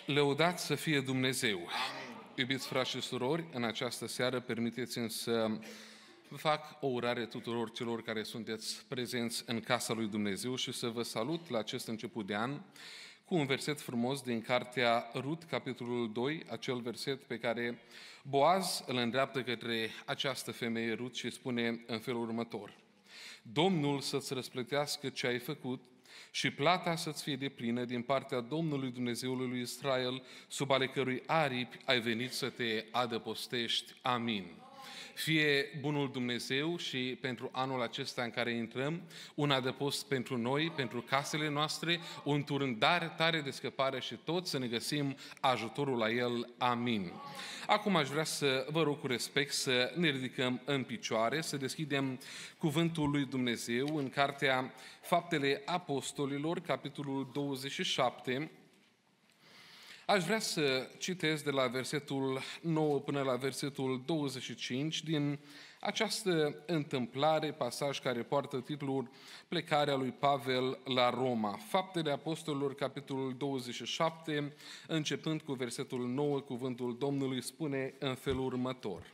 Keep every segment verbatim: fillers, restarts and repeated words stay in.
Lăudat să fie Dumnezeu! Iubiți frați și surori, în această seară permiteți-mi să vă fac o urare tuturor celor care sunteți prezenți în casa lui Dumnezeu și să vă salut la acest început de an cu un verset frumos din cartea Rut, capitolul doi, acel verset pe care Boaz îl îndreaptă către această femeie Rut și spune în felul următor: Domnul să-ți răsplătească ce ai făcut și plata să-ți fie deplină din partea Domnului Dumnezeului lui Israel, sub ale cărui aripi ai venit să te adăpostești. Amin. Fie bunul Dumnezeu și pentru anul acesta în care intrăm, un adăpost pentru noi, pentru casele noastre, un turn tare de scăpare și toți să ne găsim ajutorul la El. Amin. Acum aș vrea să vă rog cu respect să ne ridicăm în picioare, să deschidem Cuvântul lui Dumnezeu în cartea Faptele Apostolilor, capitolul douăzeci și șapte. Aș vrea să citesc de la versetul nouă până la versetul douăzeci și cinci din această întâmplare, pasaj care poartă titlul Plecarea lui Pavel la Roma. Faptele Apostolilor, capitolul douăzeci și șapte, începând cu versetul nouă, cuvântul Domnului spune în felul următor: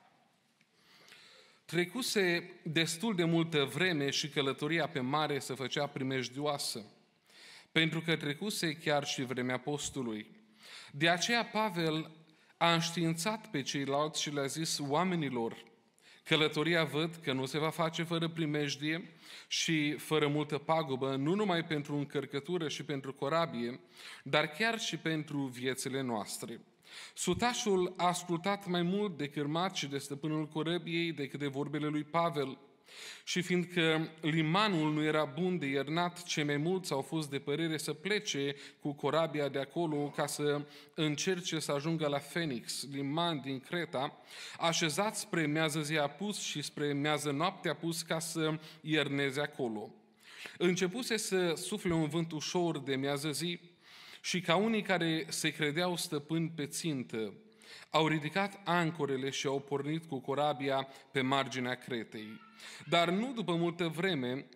Trecuse destul de multă vreme și călătoria pe mare se făcea primejdioasă, pentru că trecuse chiar și vremea postului. De aceea Pavel a înștiințat pe ceilalți și le-a zis oamenilor: călătoria văd că nu se va face fără primejdie și fără multă pagubă, nu numai pentru încărcătură și pentru corabie, dar chiar și pentru viețile noastre. Sutașul a ascultat mai mult de cârmat și de stăpânul corăbiei decât de vorbele lui Pavel. Și fiindcă limanul nu era bun de iernat, cei mai mulți au fost de părere să plece cu corabia de acolo ca să încerce să ajungă la Fenix, liman din Creta, așezat spre miază zi apus și spre miază noapte apus ca să ierneze acolo. Începuse să sufle un vânt ușor de miază zi și ca unii care se credeau stăpâni pe țintă, au ridicat ancorele și au pornit cu corabia pe marginea Cretei. Dar nu după multă vreme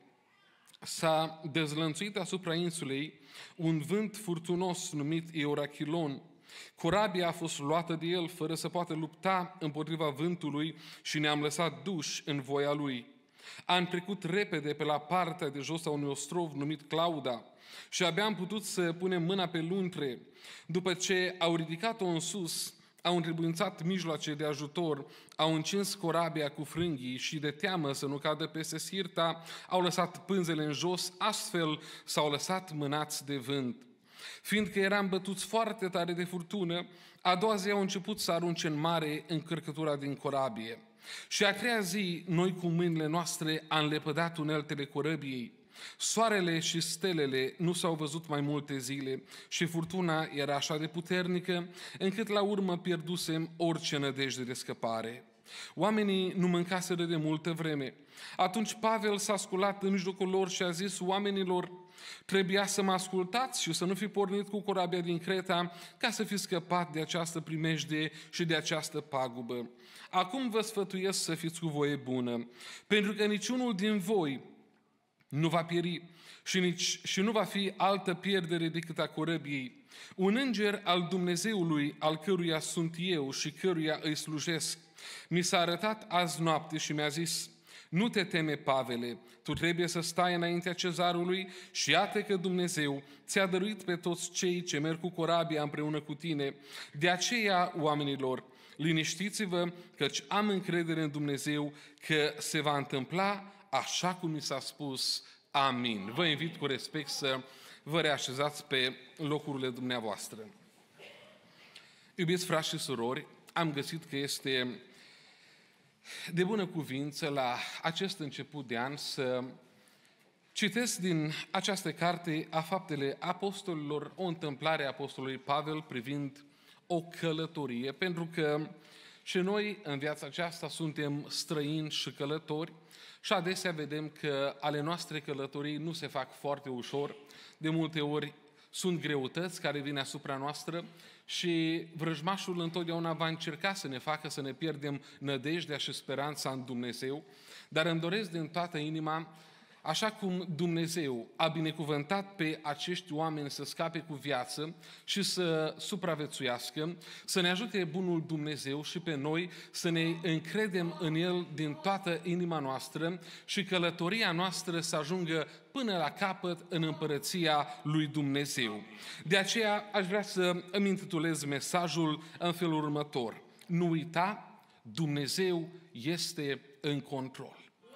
s-a dezlănțuit asupra insulei un vânt furtunos numit Eurachilon. Corabia a fost luată de el fără să poată lupta împotriva vântului și ne-am lăsat duși în voia lui. Am trecut repede pe la partea de jos a unui ostrov numit Clauda și abia am putut să punem mâna pe luntre. După ce au ridicat-o în sus, au întrebuințat mijloace de ajutor, au încins corabia cu frânghii și de teamă să nu cadă peste Sirta, au lăsat pânzele în jos, astfel s-au lăsat mânați de vânt. Fiindcă eram bătuți foarte tare de furtună, a doua zi au început să arunce în mare încărcătura din corabie. Și a treia zi, noi cu mâinile noastre am lepădat uneltele corăbiei. Soarele și stelele nu s-au văzut mai multe zile și furtuna era așa de puternică încât la urmă pierdusem orice nădejde de scăpare. Oamenii nu mâncaseră de multă vreme. Atunci Pavel s-a sculat în mijlocul lor și a zis oamenilor: trebuia să mă ascultați și să nu fi pornit cu corabia din Creta ca să fi scăpat de această primejdie și de această pagubă. Acum vă sfătuiesc să fiți cu voie bună, pentru că niciunul din voi nu va pieri și, nici, și nu va fi altă pierdere decât a corăbiei. Un înger al Dumnezeului, al căruia sunt eu și căruia îi slujesc, mi s-a arătat azi noapte și mi-a zis: nu te teme, Pavele, tu trebuie să stai înaintea cezarului și iată că Dumnezeu ți-a dăruit pe toți cei ce merg cu corabia împreună cu tine. De aceea, oamenilor, liniștiți-vă, căci am încredere în Dumnezeu că se va întâmpla așa cum mi s-a spus. Amin. Vă invit cu respect să vă reașezați pe locurile dumneavoastră. Iubiți frați și surori, am găsit că este de bună cuvință la acest început de an să citesc din această carte a Faptele Apostolilor o întâmplare a apostolului Pavel privind o călătorie, pentru că și noi în viața aceasta suntem străini și călători și adesea vedem că ale noastre călătorii nu se fac foarte ușor. De multe ori sunt greutăți care vin asupra noastră și vrăjmașul întotdeauna va încerca să ne facă să ne pierdem nădejdea și speranța în Dumnezeu, dar îmi doresc din toată inima așa cum Dumnezeu a binecuvântat pe acești oameni să scape cu viață și să supraviețuiască, să ne ajute bunul Dumnezeu și pe noi să ne încredem în El din toată inima noastră și călătoria noastră să ajungă până la capăt în împărăția lui Dumnezeu. De aceea aș vrea să îmi intitulez mesajul în felul următor. Nu uita, Dumnezeu este în control.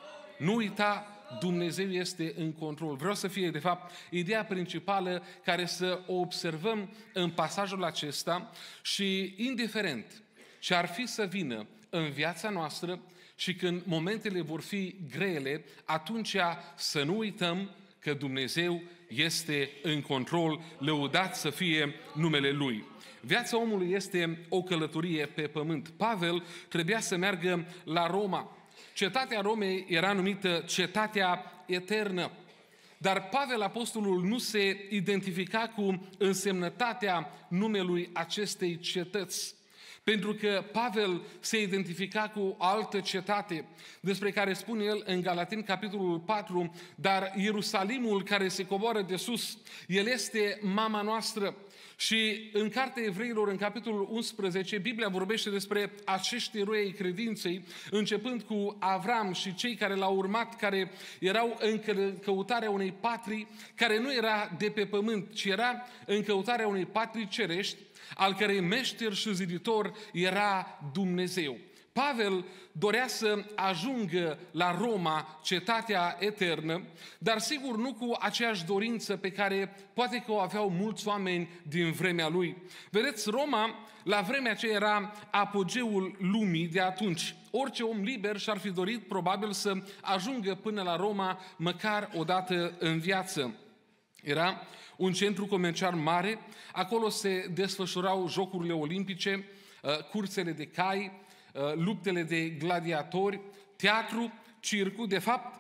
Nu uita, Dumnezeu este în control. Vreau să fie, de fapt, ideea principală care să o observăm în pasajul acesta și, indiferent ce ar fi să vină în viața noastră și când momentele vor fi grele, atunci să nu uităm că Dumnezeu este în control, lăudat să fie numele Lui. Viața omului este o călătorie pe pământ. Pavel trebuia să meargă la Roma. Cetatea Romei era numită Cetatea Eternă. Dar Pavel, apostolul, nu se identifica cu însemnătatea numelui acestei cetăți. Pentru că Pavel se identifica cu o altă cetate, despre care spune el în Galateni, capitolul patru, dar Ierusalimul care se coboară de sus, el este mama noastră. Și în Cartea Evreilor, în capitolul unsprezece, Biblia vorbește despre acești eroi ai credinței, începând cu Avram și cei care l-au urmat, care erau în căutarea unei patrii, care nu era de pe pământ, ci era în căutarea unei patrii cerești, al cărei meșter și ziditor era Dumnezeu. Pavel dorea să ajungă la Roma, cetatea eternă, dar sigur nu cu aceeași dorință pe care poate că o aveau mulți oameni din vremea lui. Vedeți, Roma la vremea aceea era apogeul lumii de atunci. Orice om liber și-ar fi dorit probabil să ajungă până la Roma măcar o dată în viață. Era un centru comercial mare, acolo se desfășurau jocurile olimpice, cursele de cai, luptele de gladiatori, teatru, circul. De fapt,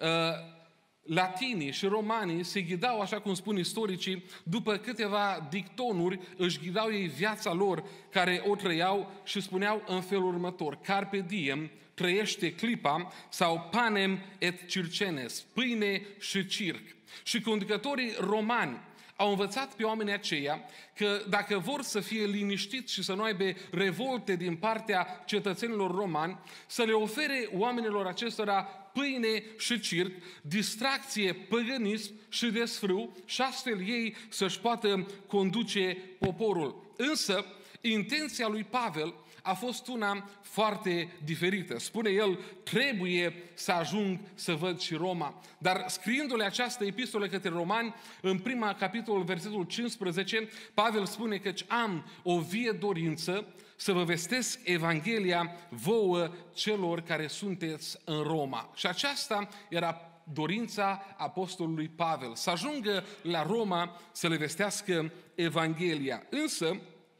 latinii și romanii se ghidau, așa cum spun istoricii, după câteva dictonuri, își ghidau ei viața lor care o trăiau și spuneau în felul următor: Carpe diem, trăiește clipa, sau panem et circenes, pâine și circ. Și conducătorii romani au învățat pe oamenii aceia că dacă vor să fie liniștiți și să nu aibă revolte din partea cetățenilor romani, să le ofere oamenilor acestora pâine și circ, distracție, păgânism și desfrâu, și astfel ei să-și poată conduce poporul. Însă, intenția lui Pavel a fost una foarte diferită. Spune el, trebuie să ajung să văd și Roma. Dar scriindu-le această epistolă către romani, în prima capitolul, versetul cincisprezece, Pavel spune că am o vie dorință să vă vestesc Evanghelia vouă celor care sunteți în Roma. Și aceasta era dorința apostolului Pavel, să ajungă la Roma să le vestească Evanghelia. Însă,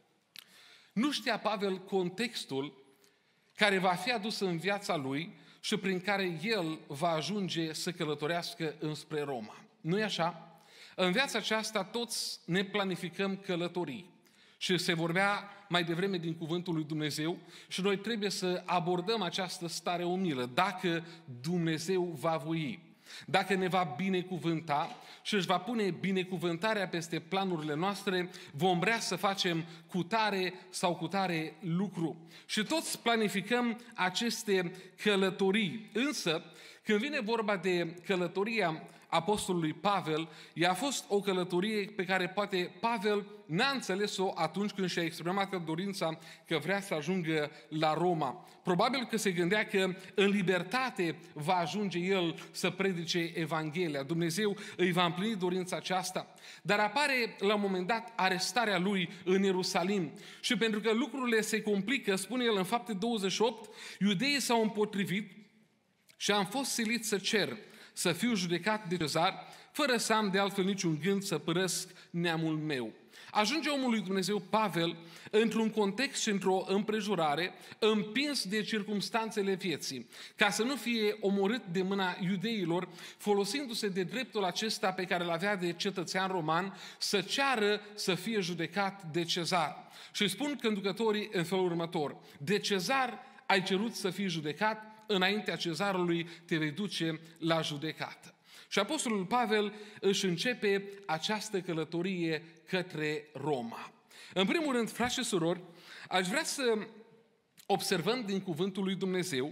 nu știa Pavel contextul care va fi adus în viața lui și prin care el va ajunge să călătorească înspre Roma. Nu-i așa? În viața aceasta toți ne planificăm călătorii. Și se vorbea mai devreme din cuvântul lui Dumnezeu și noi trebuie să abordăm această stare umilă, dacă Dumnezeu va voi. Dacă ne va binecuvânta și își va pune binecuvântarea peste planurile noastre, vom vrea să facem cutare sau cutare lucru. Și toți planificăm aceste călătorii. Însă, când vine vorba de călătoria apostolului Pavel, ea a fost o călătorie pe care poate Pavel n-a înțeles-o atunci când și-a exprimat dorința că vrea să ajungă la Roma. Probabil că se gândea că în libertate va ajunge el să predice Evanghelia. Dumnezeu îi va împlini dorința aceasta. Dar apare la un moment dat arestarea lui în Ierusalim. Și pentru că lucrurile se complică, spune el în Fapte douăzeci și opt, iudeii s-au împotrivit și am fost silit să cer să fiu judecat de Cezar, fără să am de altfel niciun gând să părăsc neamul meu. Ajunge omul lui Dumnezeu Pavel într-un context și într-o împrejurare, împins de circumstanțele vieții, ca să nu fie omorât de mâna iudeilor, folosindu-se de dreptul acesta pe care îl avea de cetățean roman, să ceară să fie judecat de Cezar. Și îi spun conducătorii în felul următor: de Cezar ai cerut să fii judecat, înaintea Cezarului te vei duce la judecată. Și apostolul Pavel își începe această călătorie către Roma. În primul rând, frați și surori, aș vrea să observăm din cuvântul lui Dumnezeu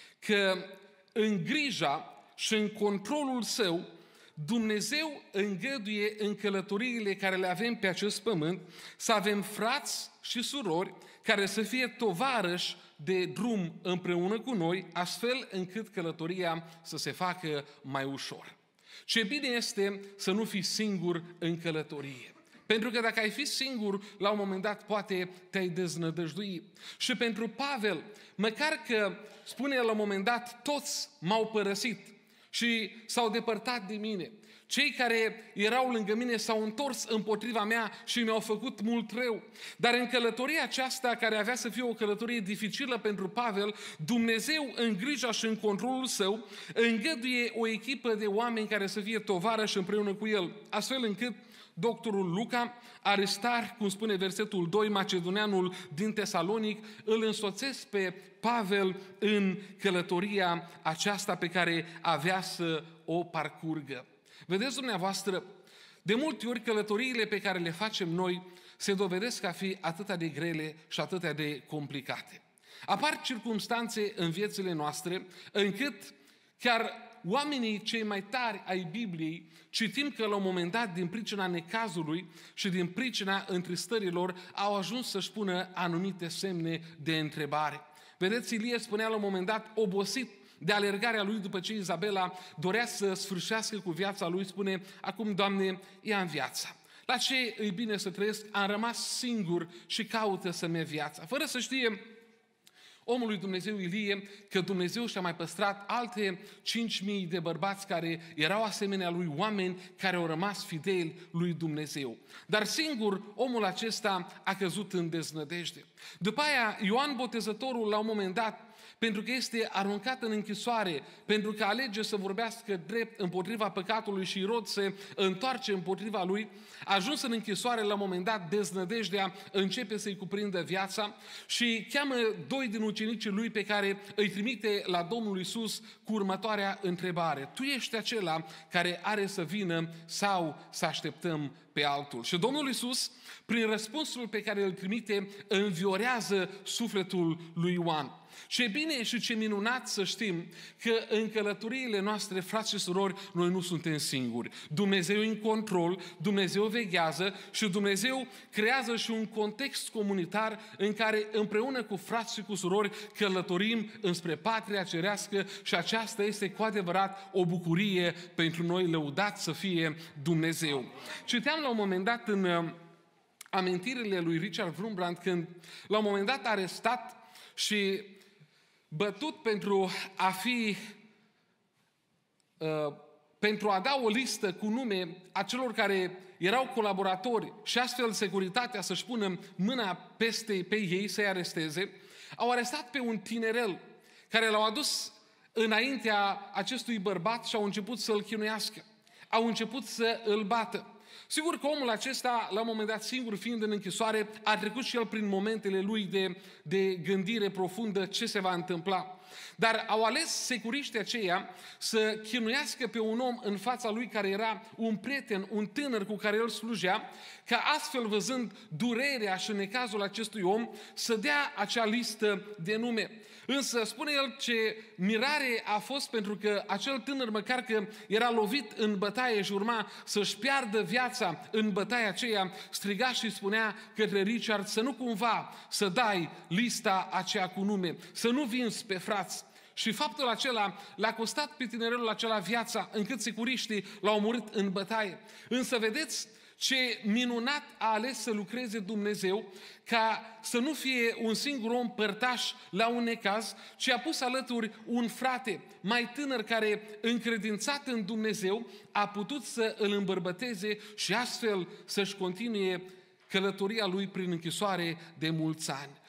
că în grija și în controlul său, Dumnezeu îngăduie în călătoriile care le avem pe acest pământ să avem frați și surori care să fie tovarăși de drum împreună cu noi, astfel încât călătoria să se facă mai ușor. Ce bine este să nu fii singur în călătorie. Pentru că dacă ai fi singur, la un moment dat poate te-ai deznădăjdui. Și pentru Pavel, măcar că spune la un moment dat, toți m-au părăsit și s-au depărtat de mine. Cei care erau lângă mine s-au întors împotriva mea și mi-au făcut mult rău. Dar în călătoria aceasta, care avea să fie o călătorie dificilă pentru Pavel, Dumnezeu, în grija și în controlul său, îngăduie o echipă de oameni care să fie tovarăși împreună cu el, astfel încât doctorul Luca, Aristar, cum spune versetul doi, macedoneanul din Tesalonic, îl însoțesc pe Pavel în călătoria aceasta pe care avea să o parcurgă. Vedeți dumneavoastră, de multe ori călătoriile pe care le facem noi se dovedesc a fi atât de grele și atât de complicate. Apar circumstanțe în viețile noastre încât chiar oamenii cei mai tari ai Bibliei citim că la un moment dat, din pricina necazului și din pricina întristărilor, au ajuns să-și pună anumite semne de întrebare. Vedeți, Ilie spunea la un moment dat, obosit de alergarea lui după ce Izabela dorea să sfârșească cu viața lui, spune, acum, Doamne, ia-mi viața. La ce îi bine să trăiesc? Am rămas singur și caută să-mi ia viața. Fără să știe omul lui Dumnezeu Ilie că Dumnezeu și-a mai păstrat alte cinci mii de bărbați care erau asemenea lui, oameni care au rămas fideli lui Dumnezeu. Dar singur omul acesta a căzut în deznădejde. După aia Ioan Botezătorul, la un moment dat, pentru că este aruncat în închisoare, pentru că alege să vorbească drept împotriva păcatului și Irod se întoarce împotriva lui, a ajuns în închisoare, la un moment dat deznădejdea începe să-i cuprindă viața și cheamă doi din ucenicii lui pe care îi trimite la Domnul Iisus cu următoarea întrebare: tu ești acela care are să vină sau să așteptăm pe altul? Și Domnul Iisus, prin răspunsul pe care îl trimite, înviorează sufletul lui Ioan. Ce bine și ce minunat să știm că în călătoriile noastre, frați și surori, noi nu suntem singuri. Dumnezeu e în control, Dumnezeu veghează și Dumnezeu creează și un context comunitar în care împreună cu frați și cu surori călătorim înspre patria cerească și aceasta este cu adevărat o bucurie pentru noi, lăudat să fie Dumnezeu. Citeam la un moment dat în amintirile lui Richard Wurmbrand când la un moment dat arestat și bătut pentru a fi, uh, pentru a da o listă cu nume a celor care erau colaboratori și astfel securitatea să-și pună mâna peste pe ei, să-i aresteze, au arestat pe un tinerel care l-au adus înaintea acestui bărbat și au început să-l chinuiască. Au început să îl bată. Sigur că omul acesta, la un moment dat, singur fiind în închisoare, a trecut și el prin momentele lui de, de gândire profundă ce se va întâmpla. Dar au ales securiștii aceia să chinuiască pe un om în fața lui care era un prieten, un tânăr cu care el slujea, ca astfel, văzând durerea și necazul acestui om, să dea acea listă de nume. Însă spune el ce mirare a fost, pentru că acel tânăr, măcar că era lovit în bătaie și urma să-și piardă viața în bătaia aceea, striga și spunea către Richard să nu cumva să dai lista aceea cu nume, să nu vinzi pe frați. Și faptul acela l-a costat pe tinerelul acela viața, încât securiștii l-au omorât în bătaie. Însă vedeți ce minunat a ales să lucreze Dumnezeu, ca să nu fie un singur om părtaș la un necaz, ci a pus alături un frate mai tânăr care, încredințat în Dumnezeu, a putut să îl îmbărbăteze și astfel să-și continue călătoria lui prin închisoare de mulți ani.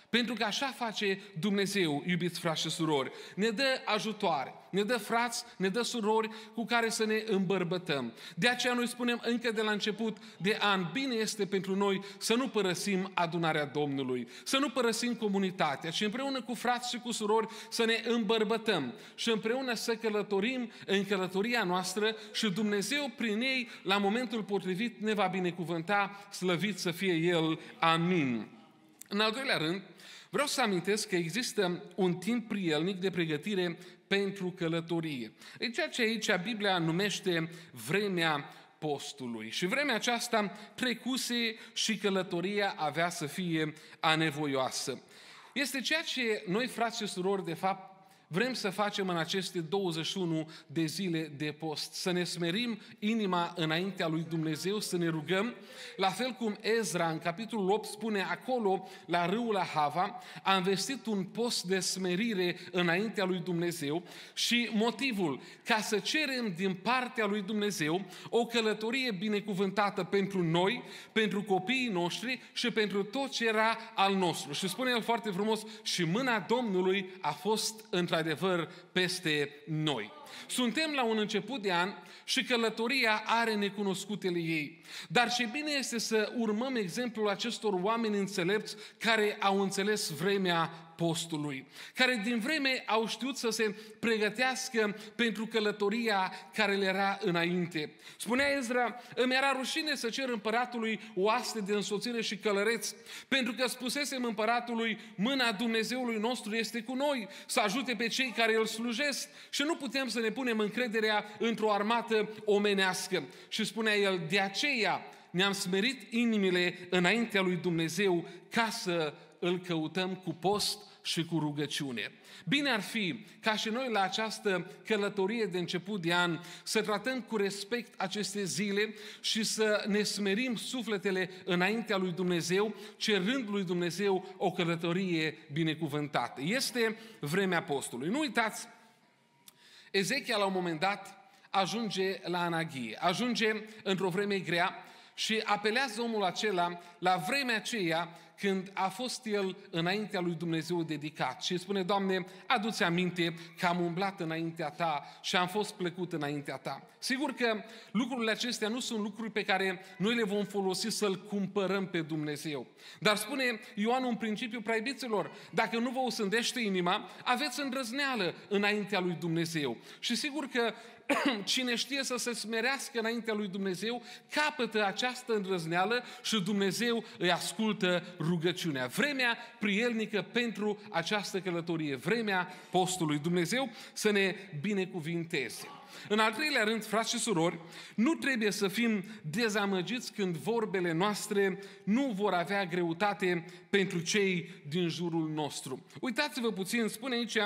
Pentru că așa face Dumnezeu, iubiți frați și surori. Ne dă ajutoare, ne dă frați, ne dă surori cu care să ne îmbărbătăm. De aceea noi spunem încă de la început de an, bine este pentru noi să nu părăsim adunarea Domnului, să nu părăsim comunitatea, ci împreună cu frați și cu surori să ne îmbărbătăm și împreună să călătorim în călătoria noastră și Dumnezeu prin ei, la momentul potrivit, ne va binecuvânta, slăvit să fie El. Amin. În al doilea rând, vreau să amintesc că există un timp prielnic de pregătire pentru călătorie. E ceea ce aici Biblia numește vremea postului. Și vremea aceasta trecuse și călătoria avea să fie anevoioasă. Este ceea ce noi, frați și surori, de fapt, vrem să facem în aceste douăzeci și unu de zile de post, să ne smerim inima înaintea lui Dumnezeu, să ne rugăm, la fel cum Ezra în capitolul opt spune acolo, la râul Ahava, a investit un post de smerire înaintea lui Dumnezeu și motivul, ca să cerem din partea lui Dumnezeu o călătorie binecuvântată pentru noi, pentru copiii noștri și pentru tot ce era al nostru. Și spune el foarte frumos, și mâna Domnului a fost într adevăr peste noi. Suntem la un început de an și călătoria are necunoscutele ei. Dar ce bine este să urmăm exemplul acestor oameni înțelepți care au înțeles vremea postului, care din vreme au știut să se pregătească pentru călătoria care le era înainte. Spunea Ezra, îmi era rușine să cer împăratului oaste de însoțire și călăreți, pentru că spusesem împăratului, mâna Dumnezeului nostru este cu noi, să ajute pe cei care îl slujesc și nu putem să ne punem încrederea într-o armată omenească. Și spunea el, de aceea ne-am smerit inimile înaintea lui Dumnezeu ca să îl căutăm cu post și cu rugăciune. Bine ar fi ca și noi la această călătorie de început de an să tratăm cu respect aceste zile și să ne smerim sufletele înaintea lui Dumnezeu, cerând lui Dumnezeu o călătorie binecuvântată. Este vremea postului. Nu uitați, Ezechia la un moment dat ajunge la anaghie, ajunge într-o vreme grea și apelează omul acela la vremea aceea când a fost el înaintea lui Dumnezeu dedicat și spune, Doamne, adu-ți aminte că am umblat înaintea Ta și am fost plăcut înaintea Ta. Sigur că lucrurile acestea nu sunt lucruri pe care noi le vom folosi să-L cumpărăm pe Dumnezeu. Dar spune Ioan un principiu, prea iubiților, dacă nu vă osândește inima, aveți îndrăzneală înaintea lui Dumnezeu. Și sigur că cine știe să se smerească înaintea lui Dumnezeu, capătă această îndrăzneală și Dumnezeu îi ascultă rugăciunea. Vremea prielnică pentru această călătorie, vremea postului. Dumnezeu să ne binecuvinteze. În al treilea rând, frați și surori, nu trebuie să fim dezamăgiți când vorbele noastre nu vor avea greutate pentru cei din jurul nostru. Uitați-vă puțin, spune aici,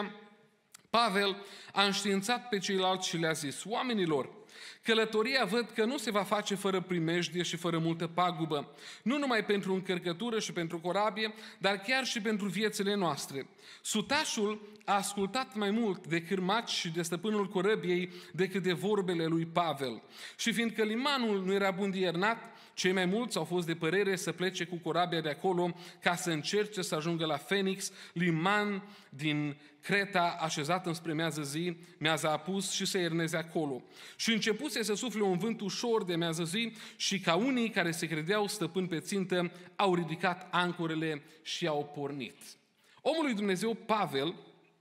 Pavel a înștiințat pe ceilalți și le-a zis, oamenilor, călătoria văd că nu se va face fără primejdie și fără multă pagubă, nu numai pentru încărcătură și pentru corabie, dar chiar și pentru viețile noastre. Sutașul a ascultat mai mult de cârmaci și de stăpânul corăbiei decât de vorbele lui Pavel. Și fiindcă limanul nu era bun de iernat, cei mai mulți au fost de părere să plece cu corabia de acolo ca să încerce să ajungă la Fenix, liman din Creta, așezat înspre miază zi, miaza apus și să ierneze acolo. Și începuse să sufle un vânt ușor de miază zi și ca unii care se credeau stăpâni pe țintă au ridicat ancorele și au pornit. Omul lui Dumnezeu, Pavel,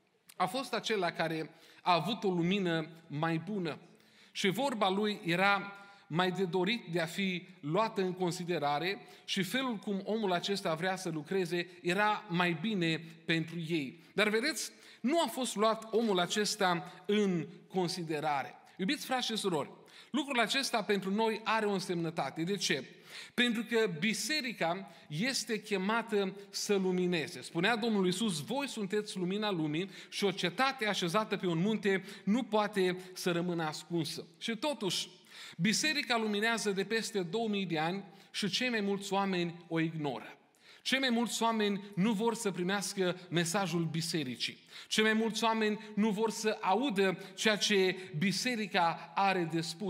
a fost acela care a avut o lumină mai bună și vorba lui era mai de dorit de a fi luată în considerare și felul cum omul acesta vrea să lucreze era mai bine pentru ei. Dar vedeți, nu a fost luat omul acesta în considerare. Iubiți frați și surori, lucrul acesta pentru noi are o însemnătate. De ce? Pentru că biserica este chemată să lumineze. Spunea Domnul Iisus, voi sunteți lumina lumii și o cetate așezată pe un munte nu poate să rămână ascunsă. Și totuși, biserica luminează de peste două mii de ani și cei mai mulți oameni o ignoră. Cei mai mulți oameni nu vor să primească mesajul bisericii. Cei mai mulți oameni nu vor să audă ceea ce biserica are de spus.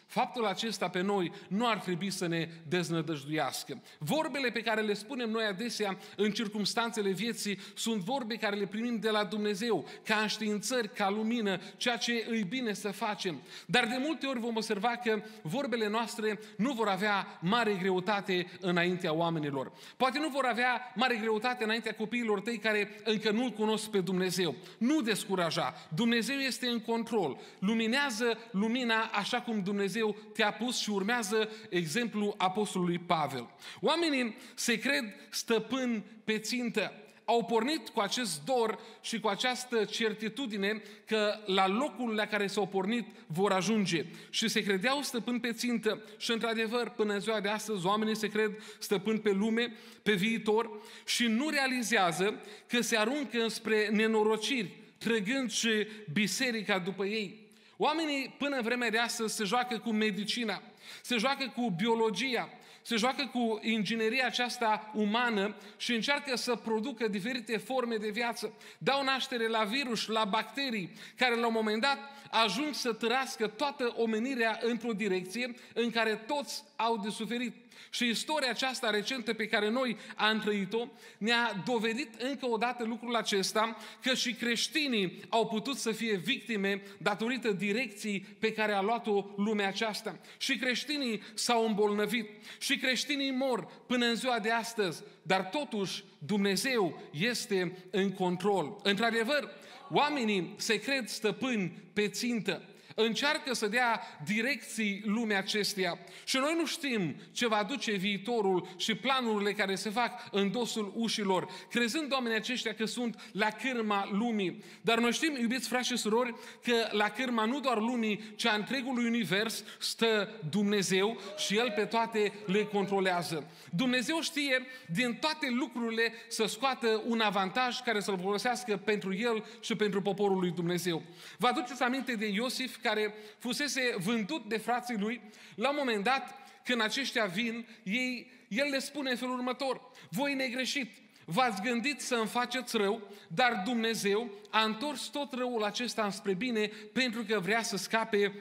Faptul acesta pe noi nu ar trebui să ne deznădăjduiască. Vorbele pe care le spunem noi adesea în circumstanțele vieții sunt vorbe care le primim de la Dumnezeu, ca înștiințări, ca lumină, ceea ce îi bine să facem. Dar de multe ori vom observa că vorbele noastre nu vor avea mare greutate înaintea oamenilor. Poate nu vor avea mare greutate înaintea copiilor tăi care încă nu-L cunosc pe Dumnezeu. Nu descuraja. Dumnezeu este în control. Luminează lumina așa cum Dumnezeu te-a pus și urmează exemplul apostolului Pavel. Oamenii se cred stăpâni pe țintă. Au pornit cu acest dor și cu această certitudine că la locul la care s-au pornit vor ajunge. Și se credeau stăpâni pe țintă. Și într-adevăr, până în ziua de astăzi, oamenii se cred stăpâni pe lume, pe viitor și nu realizează că se aruncă înspre nenorociri, trăgând și biserica după ei. Oamenii până în vremea de astăzi se joacă cu medicina, se joacă cu biologia, se joacă cu ingineria aceasta umană și încearcă să producă diferite forme de viață. Dau naștere la virus, la bacterii, care la un moment dat ajung să târască toată omenirea într-o direcție în care toți au de suferit. Și istoria aceasta recentă pe care noi am trăit-o ne-a dovedit încă o dată lucrul acesta, că și creștinii au putut să fie victime datorită direcției pe care a luat-o lumea aceasta. Și creștinii s-au îmbolnăvit, și creștinii mor până în ziua de astăzi, dar totuși Dumnezeu este în control. Într-adevăr, oamenii se cred stăpâni pe țintă. Încearcă să dea direcții lumea acesteia și noi nu știm ce va duce viitorul și planurile care se fac în dosul ușilor, crezând oamenii aceștia că sunt la cârma lumii. Dar noi știm, iubiți frați și surori, că la cârma nu doar lumii, ci a întregului univers stă Dumnezeu și El pe toate le controlează. Dumnezeu știe din toate lucrurile să scoată un avantaj care să-l folosească pentru El și pentru poporul lui Dumnezeu. Vă aduceți aminte de Iosif, care fusese vândut de frații lui? La un moment dat, când aceștia vin, ei, el le spune în felul următor: voi negreșit, v-ați gândit să-mi faceți rău, dar Dumnezeu a întors tot răul acesta înspre bine pentru că vrea să scape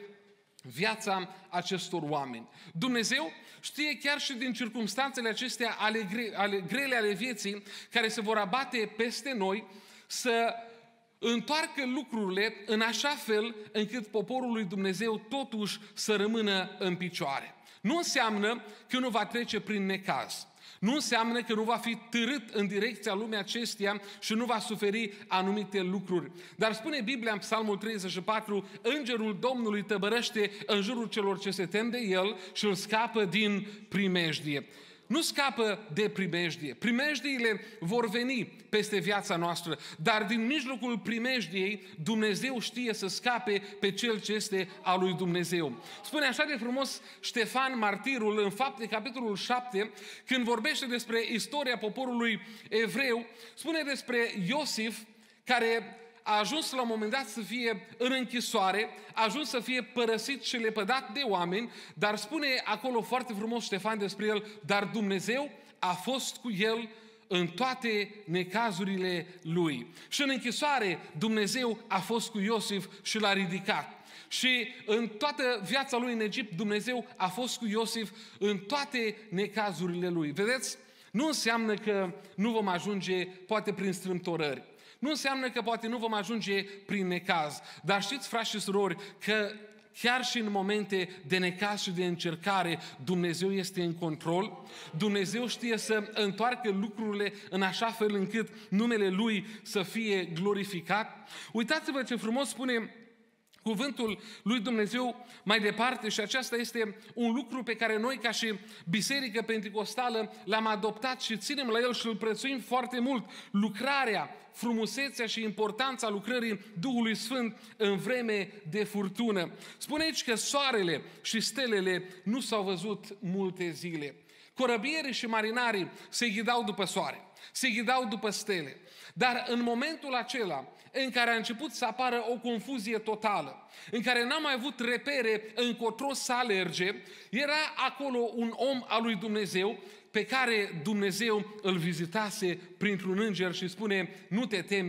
viața acestor oameni. Dumnezeu știe chiar și din circumstanțele acestea ale, gre, ale grele ale vieții care se vor abate peste noi să întoarcă lucrurile în așa fel încât poporul lui Dumnezeu totuși să rămână în picioare. Nu înseamnă că nu va trece prin necaz. Nu înseamnă că nu va fi târât în direcția lumii acesteia și nu va suferi anumite lucruri. Dar spune Biblia în Psalmul treizeci și patru, îngerul Domnului tăbărăște în jurul celor ce se tem de El și îl scapă din primejdie. Nu scapă de primejdie. Primejdiile vor veni peste viața noastră, dar din mijlocul primejdiei Dumnezeu știe să scape pe cel ce este al lui Dumnezeu. Spune așa de frumos Ștefan Martirul în Fapte, capitolul șapte, când vorbește despre istoria poporului evreu, spune despre Iosif, care a ajuns la un moment dat să fie în închisoare, a ajuns să fie părăsit și lepădat de oameni, dar spune acolo foarte frumos Ștefan despre el, dar Dumnezeu a fost cu el în toate necazurile lui. Și în închisoare Dumnezeu a fost cu Iosif și l-a ridicat. Și în toată viața lui în Egipt Dumnezeu a fost cu Iosif în toate necazurile lui. Vedeți? Nu înseamnă că nu vom ajunge poate prin strâmtorări. Nu înseamnă că poate nu vom ajunge prin necaz. Dar știți, frați și surori, că chiar și în momente de necaz și de încercare, Dumnezeu este în control. Dumnezeu știe să întoarcă lucrurile în așa fel încât numele Lui să fie glorificat. Uitați-vă ce frumos spune cuvântul lui Dumnezeu mai departe și aceasta este un lucru pe care noi ca și Biserică Penticostală l-am adoptat și ținem la el și îl prețuim foarte mult. Lucrarea, frumusețea și importanța lucrării Duhului Sfânt în vreme de furtună. Spune aici că soarele și stelele nu s-au văzut multe zile. Corăbierii și marinarii se ghidau după soare, se ghidau după stele. Dar în momentul acela în care a început să apară o confuzie totală, în care n-am mai avut repere încotro să alerge, era acolo un om al lui Dumnezeu pe care Dumnezeu îl vizitase printr-un înger și spune: nu te teme,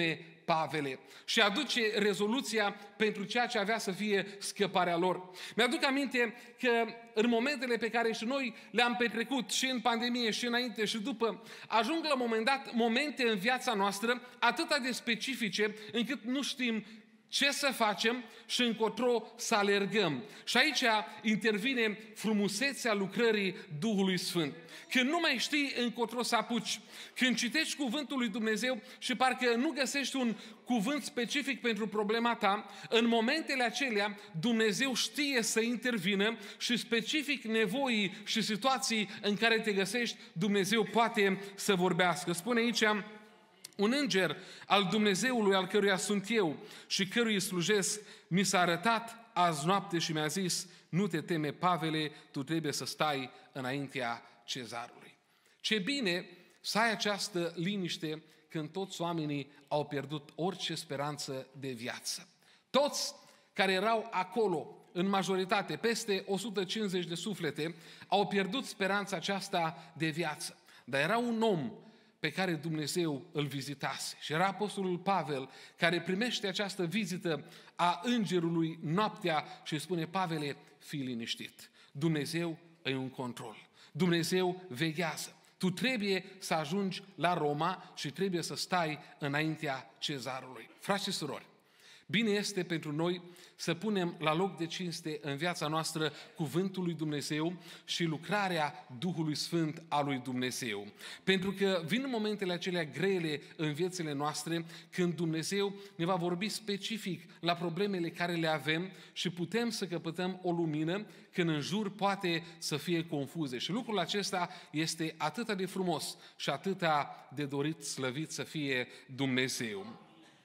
Pavele și aduce rezoluția pentru ceea ce avea să fie scăparea lor. Mi-aduc aminte că în momentele pe care și noi le-am petrecut și în pandemie și înainte și după, ajung la un moment dat momente în viața noastră atât de specifice încât nu știm ce să facem și încotro să alergăm. Și aici intervine frumusețea lucrării Duhului Sfânt. Când nu mai știi încotro să apuci, când citești cuvântul lui Dumnezeu și parcă nu găsești un cuvânt specific pentru problema ta, în momentele acelea Dumnezeu știe să intervină și specific nevoii și situații în care te găsești, Dumnezeu poate să vorbească. Spune aici: un înger al Dumnezeului al căruia sunt eu și cărui îi slujesc, mi s-a arătat azi noapte și mi-a zis: nu te teme, Pavele, tu trebuie să stai înaintea Cezarului. Ce bine să ai această liniște când toți oamenii au pierdut orice speranță de viață. Toți care erau acolo, în majoritate, peste o sută cincizeci de suflete, au pierdut speranța aceasta de viață. Dar era un om pe care Dumnezeu îl vizitase. Și era apostolul Pavel, care primește această vizită a îngerului noaptea și îi spune: Pavele, fii liniștit. Dumnezeu e în control. Dumnezeu veghează. Tu trebuie să ajungi la Roma și trebuie să stai înaintea Cezarului. Frați și surori, bine este pentru noi să punem la loc de cinste în viața noastră cuvântul lui Dumnezeu și lucrarea Duhului Sfânt al lui Dumnezeu. Pentru că vin momentele acelea grele în viețile noastre când Dumnezeu ne va vorbi specific la problemele care le avem și putem să căpătăm o lumină când în jur poate să fie confuze. Și lucrul acesta este atât de frumos și atât de dorit, slăvit să fie Dumnezeu.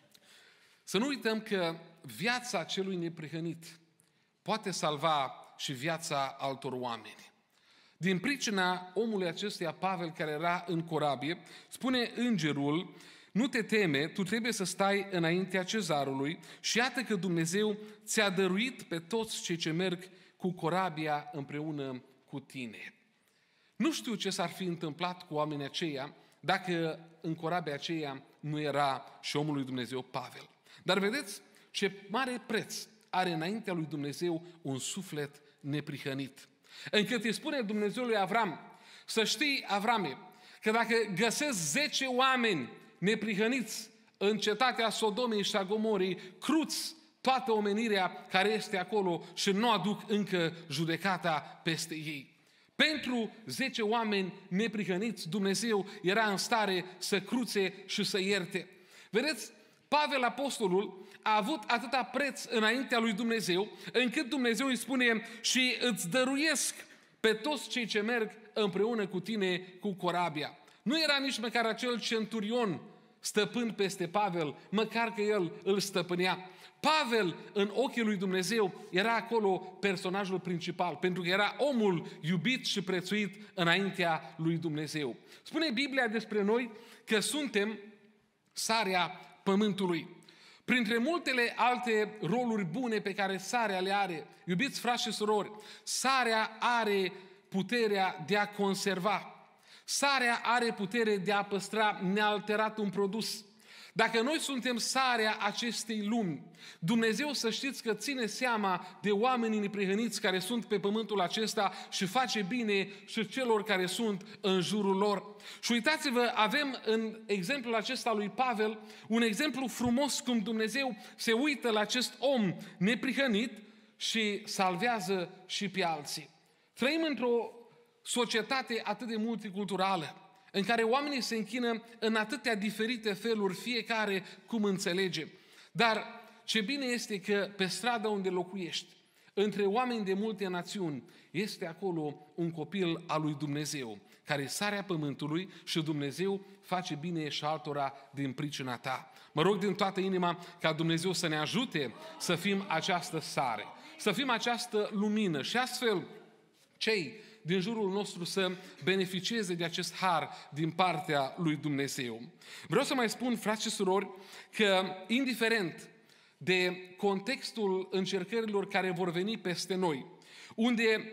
Să nu uităm că viața celui neprihănit poate salva și viața altor oameni. Din pricina omului acestuia, Pavel, care era în corabie, spune îngerul: nu te teme, tu trebuie să stai înaintea Cezarului și iată că Dumnezeu ți-a dăruit pe toți cei ce merg cu corabia împreună cu tine. Nu știu ce s-ar fi întâmplat cu oamenii aceia dacă în corabia aceea nu era și omul lui Dumnezeu Pavel. Dar vedeți ce mare preț are înaintea lui Dumnezeu un suflet neprihănit. Încât îi spune Dumnezeu lui Avram: să știi, Avrame, că dacă găsesc zece oameni neprihăniți în cetatea Sodomei și a Gomorii, cruți toată omenirea care este acolo și nu aduc încă judecata peste ei. Pentru zece oameni neprihăniți, Dumnezeu era în stare să cruțe și să ierte. Vedeți, Pavel apostolul a avut atâta preț înaintea lui Dumnezeu, încât Dumnezeu îi spune: și îți dăruiesc pe toți cei ce merg împreună cu tine cu corabia. Nu era nici măcar acel centurion stăpân peste Pavel, măcar că el îl stăpânea. Pavel, în ochii lui Dumnezeu, era acolo personajul principal, pentru că era omul iubit și prețuit înaintea lui Dumnezeu. Spune Biblia despre noi că suntem sarea pământului. Printre multele alte roluri bune pe care sarea le are, iubiți frați și surori, sarea are puterea de a conserva. Sarea are putere de a păstra nealterat un produs. Dacă noi suntem sarea acestei lumi, Dumnezeu, să știți că ține seama de oamenii neprihăniți care sunt pe pământul acesta și face bine și celor care sunt în jurul lor. Și uitați-vă, avem în exemplul acesta lui Pavel un exemplu frumos cum Dumnezeu se uită la acest om neprihănit și salvează și pe alții. Trăim într-o societate atât de multiculturală, în care oamenii se închină în atâtea diferite feluri, fiecare cum înțelege. Dar ce bine este că pe strada unde locuiești, între oameni de multe națiuni, este acolo un copil al lui Dumnezeu, care e sarea pământului și Dumnezeu face bine și altora din pricina ta. Mă rog din toată inima ca Dumnezeu să ne ajute să fim această sare, să fim această lumină și astfel cei din jurul nostru să beneficieze de acest har din partea lui Dumnezeu. Vreau să mai spun, frați și surori, că indiferent de contextul încercărilor care vor veni peste noi, unde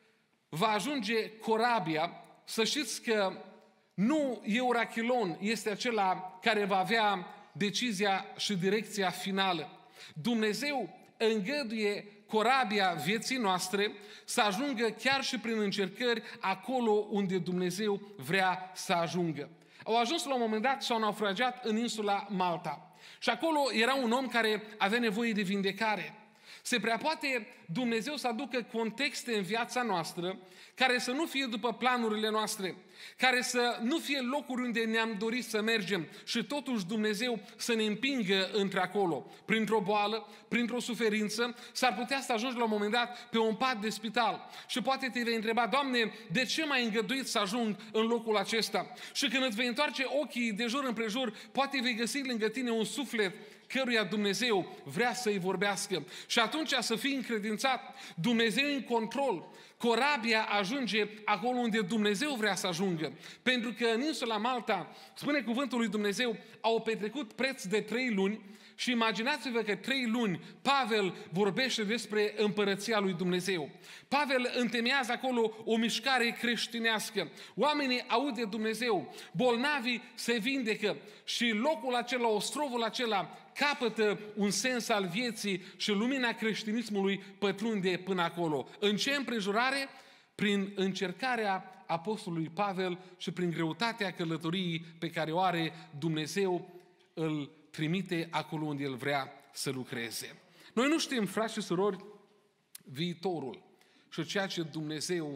va ajunge corabia, să știți că nu Eurachilon este acela care va avea decizia și direcția finală. Dumnezeu îngăduie corabia vieții noastre să ajungă chiar și prin încercări acolo unde Dumnezeu vrea să ajungă. Au ajuns la un moment dat și au naufragiat în insula Malta. Și acolo era un om care avea nevoie de vindecare. Se prea poate Dumnezeu să aducă contexte în viața noastră care să nu fie după planurile noastre, care să nu fie locuri unde ne-am dorit să mergem și totuși Dumnezeu să ne împingă într-acolo. Printr-o boală, printr-o suferință, s-ar putea să ajungi la un moment dat pe un pat de spital. Și poate te vei întreba, Doamne, de ce m-ai îngăduit să ajung în locul acesta? Și când îți vei întoarce ochii de jur împrejur, poate vei găsi lângă tine un suflet căruia Dumnezeu vrea să-i vorbească. Și atunci să fii încredințat, Dumnezeu în control. Corabia ajunge acolo unde Dumnezeu vrea să ajungă. Pentru că în insula Malta, spune cuvântul lui Dumnezeu, au petrecut preț de trei luni și imaginați-vă că trei luni Pavel vorbește despre împărăția lui Dumnezeu. Pavel întemeiază acolo o mișcare creștinească. Oamenii aud de Dumnezeu, bolnavii se vindecă și locul acela, ostrovul acela, capătă un sens al vieții și lumina creștinismului pătrunde până acolo. În ce împrejurare? Prin încercarea apostolului Pavel și prin greutatea călătoriei pe care o are, Dumnezeu îl trimite acolo unde el vrea să lucreze. Noi nu știm, frați și surori, viitorul și ceea ce Dumnezeu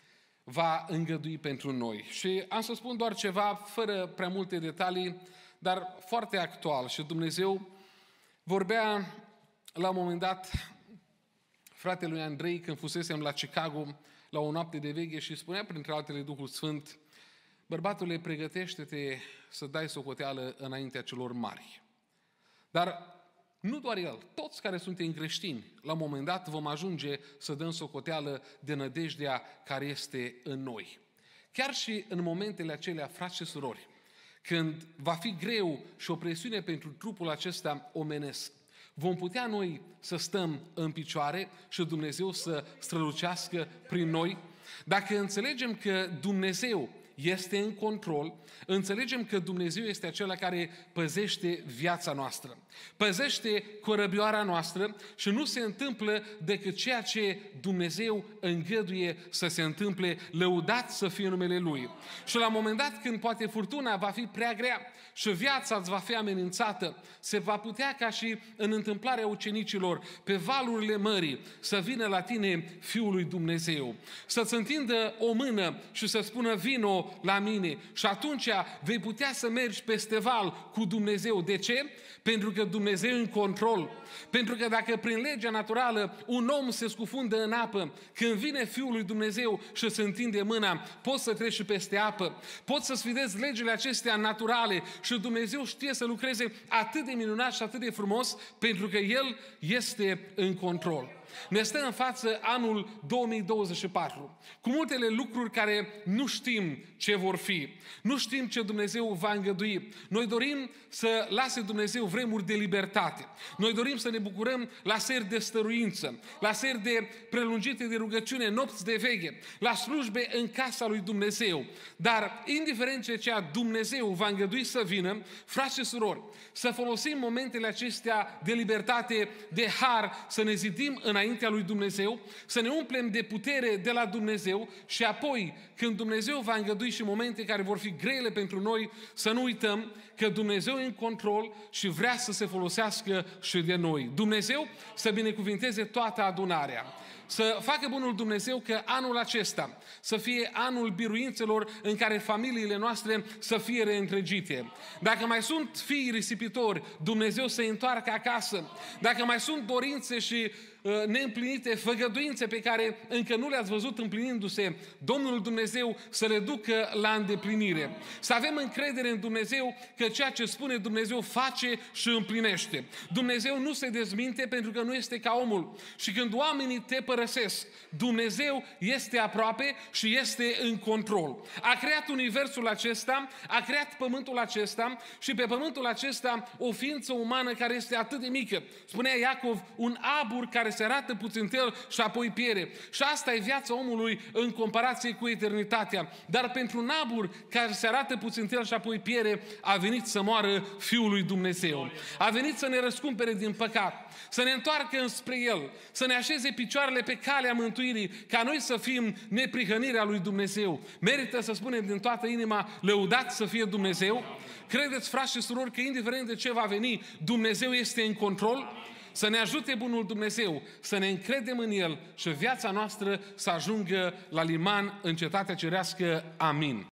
va îngădui pentru noi. Și am să spun doar ceva, fără prea multe detalii, dar foarte actual. Și Dumnezeu vorbea la un moment dat fratelui Andrei, când fusesem la Chicago, la o noapte de veche și spunea printre altele Duhul Sfânt, bărbatule, pregătește-te să dai socoteală înaintea celor mari. Dar nu doar el, toți care suntem creștini, la un moment dat vom ajunge să dăm socoteală de nădejdea care este în noi. Chiar și în momentele acelea, frați și surori, când va fi greu și o presiune pentru trupul acesta omenesc, vom putea noi să stăm în picioare și Dumnezeu să strălucească prin noi? Dacă înțelegem că Dumnezeu este în control, înțelegem că Dumnezeu este acela care păzește viața noastră, păzește corăbioara noastră și nu se întâmplă decât ceea ce Dumnezeu îngăduie să se întâmple, lăudat să fie numele Lui. Și la un moment dat, când poate furtuna va fi prea grea și viața îți va fi amenințată, se va putea ca și în întâmplarea ucenicilor, pe valurile mării, să vină la tine Fiul lui Dumnezeu, să-ți întindă o mână și să spună vino la mine și atunci vei putea să mergi peste val cu Dumnezeu. De ce? Pentru că Dumnezeu e în control. Pentru că dacă prin legea naturală un om se scufundă în apă, când vine Fiul lui Dumnezeu și se întinde mâna, poți să treci și peste apă. Poți să sfidezi legile acestea naturale și Dumnezeu știe să lucreze atât de minunat și atât de frumos pentru că El este în control. Ne stă în față anul două mii douăzeci și patru, cu multele lucruri care nu știm ce vor fi. Nu știm ce Dumnezeu va îngădui. Noi dorim să lase Dumnezeu vremuri de libertate. Noi dorim să ne bucurăm la seri de stăruință, la seri de prelungite de rugăciune, nopți de veche, la slujbe în casa lui Dumnezeu. Dar, indiferent ce cea Dumnezeu va îngădui să vină, frați și surori, să folosim momentele acestea de libertate, de har, să ne zidim înaintea lui Dumnezeu, să ne umplem de putere de la Dumnezeu și apoi, când Dumnezeu va îngădui și momente care vor fi grele pentru noi, să nu uităm că Dumnezeu e în control și vrea să se folosească și de noi. Dumnezeu să binecuvinteze toată adunarea. Să facă bunul Dumnezeu că anul acesta să fie anul biruințelor în care familiile noastre să fie reîntregite. Dacă mai sunt fii risipitori, Dumnezeu să-i întoarcă acasă. Dacă mai sunt dorințe și uh, neîmplinite, făgăduințe pe care încă nu le-ați văzut împlinindu-se, Domnul Dumnezeu să le ducă la îndeplinire. Să avem încredere în Dumnezeu că ceea ce spune Dumnezeu face și împlinește. Dumnezeu nu se dezminte pentru că nu este ca omul. Și când oamenii te părăsesc. Dumnezeu este aproape și este în control. A creat universul acesta, a creat pământul acesta și pe pământul acesta o ființă umană care este atât de mică. Spunea Iacov, un abur care se arată puțintel și apoi piere. Și asta e viața omului în comparație cu eternitatea. Dar pentru un abur care se arată puțintel și apoi piere, a venit să moară Fiul lui Dumnezeu. A venit să ne răscumpere din păcat, să ne întoarcă înspre El, să ne așeze picioarele pe calea mântuirii, ca noi să fim neprihănirea lui Dumnezeu. Merită să spunem din toată inima, lăudat să fie Dumnezeu? Credeți, frați și surori, că indiferent de ce va veni, Dumnezeu este în control? Să ne ajute bunul Dumnezeu, să ne încredem în El și viața noastră să ajungă la liman în cetatea cerească. Amin.